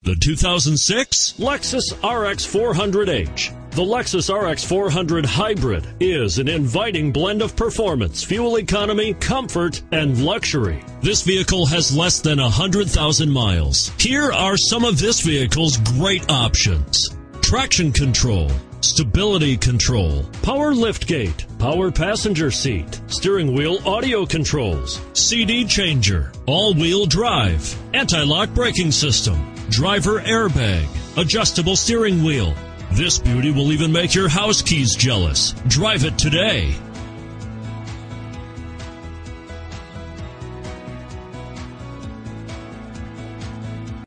The 2006 Lexus RX 400h. The Lexus RX 400 Hybrid is an inviting blend of performance, fuel economy, comfort, and luxury. This vehicle has less than 100,000 miles. Here are some of this vehicle's great options: traction control, stability control, power liftgate, power passenger seat, steering wheel audio controls, CD changer, all-wheel drive, anti-lock braking system, driver airbag, adjustable steering wheel. This beauty will even make your house keys jealous. Drive it today.